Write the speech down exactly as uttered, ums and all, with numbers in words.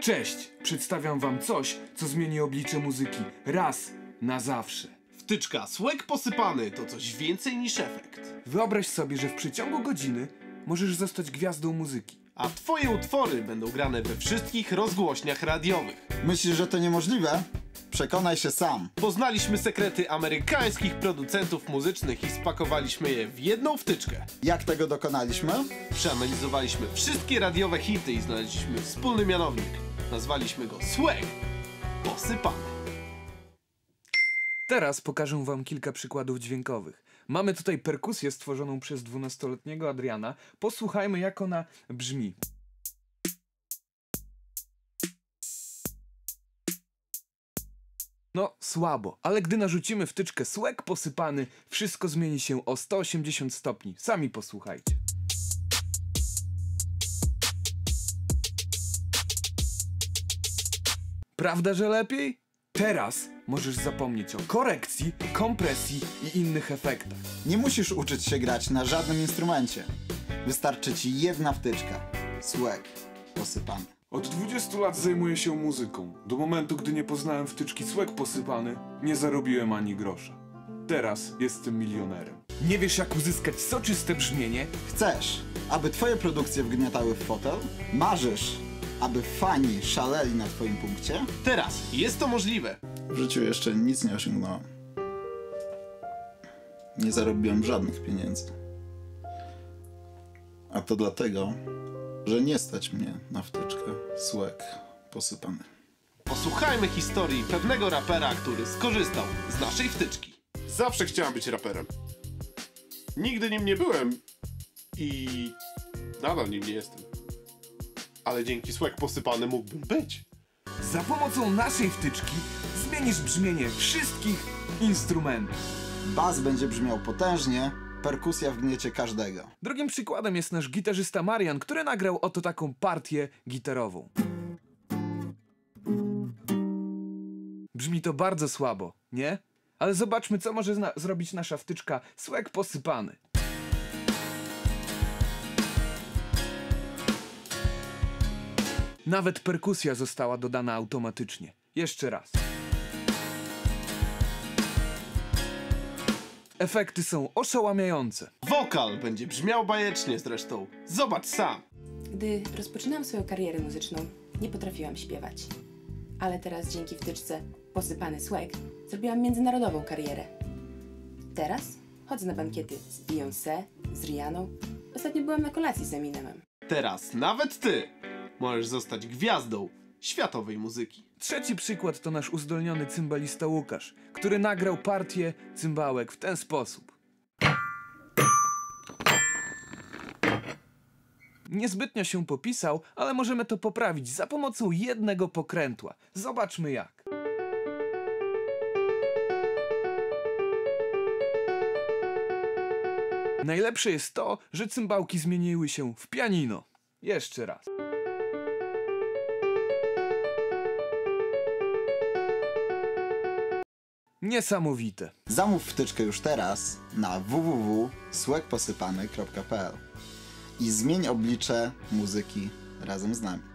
Cześć! Przedstawiam wam coś, co zmieni oblicze muzyki raz na zawsze. Wtyczka Swag posypany to coś więcej niż efekt. Wyobraź sobie, że w przeciągu godziny możesz zostać gwiazdą muzyki. A twoje utwory będą grane we wszystkich rozgłośniach radiowych. Myślisz, że to niemożliwe? Przekonaj się sam. Poznaliśmy sekrety amerykańskich producentów muzycznych i spakowaliśmy je w jedną wtyczkę. Jak tego dokonaliśmy? Przeanalizowaliśmy wszystkie radiowe hity i znaleźliśmy wspólny mianownik. Nazwaliśmy go Swag posypany. Teraz pokażę wam kilka przykładów dźwiękowych. Mamy tutaj perkusję stworzoną przez dwunastoletniego Adriana. Posłuchajmy, jak ona brzmi. No, słabo, ale gdy narzucimy wtyczkę Swag posypany, wszystko zmieni się o sto osiemdziesiąt stopni. Sami posłuchajcie. Prawda, że lepiej? Teraz możesz zapomnieć o korekcji, kompresji i innych efektach. Nie musisz uczyć się grać na żadnym instrumencie. Wystarczy ci jedna wtyczka. Swag posypany. Od dwudziestu lat zajmuję się muzyką. Do momentu, gdy nie poznałem wtyczki Swag posypany, nie zarobiłem ani grosza. Teraz jestem milionerem. Nie wiesz, jak uzyskać soczyste brzmienie? Chcesz, aby twoje produkcje wgniatały w fotel? Marzysz, aby fani szaleli na twoim punkcie? Teraz jest to możliwe. W życiu jeszcze nic nie osiągnąłem. Nie zarobiłem żadnych pieniędzy. A to dlatego, że nie stać mnie na wtyczkę Swag posypany. Posłuchajmy historii pewnego rapera, który skorzystał z naszej wtyczki. Zawsze chciałem być raperem. Nigdy nim nie byłem i nadal nim nie jestem. Ale dzięki Swag posypany mógłbym być. Za pomocą naszej wtyczki zmienisz brzmienie wszystkich instrumentów. Bas będzie brzmiał potężnie, perkusja wgniecie każdego. Drugim przykładem jest nasz gitarzysta Marian, który nagrał oto taką partię gitarową. Brzmi to bardzo słabo, nie? Ale zobaczmy, co może zrobić nasza wtyczka Swag posypany. Nawet perkusja została dodana automatycznie. Jeszcze raz. Efekty są oszałamiające. Wokal będzie brzmiał bajecznie zresztą. Zobacz sam. Gdy rozpoczynałam swoją karierę muzyczną, nie potrafiłam śpiewać. Ale teraz dzięki wtyczce Posypany Swag zrobiłam międzynarodową karierę. Teraz chodzę na bankiety z Beyoncé, z Rihanną. Ostatnio byłam na kolacji z Eminemem. Teraz nawet ty możesz zostać gwiazdą światowej muzyki. Trzeci przykład to nasz uzdolniony cymbalista Łukasz, który nagrał partię cymbałek w ten sposób. Niezbytnio się popisał, ale możemy to poprawić za pomocą jednego pokrętła. Zobaczmy jak. Najlepsze jest to, że cymbałki zmieniły się w pianino. Jeszcze raz. Niesamowite. Zamów wtyczkę już teraz na w w w kropka swag posypany kropka p l i zmień oblicze muzyki razem z nami.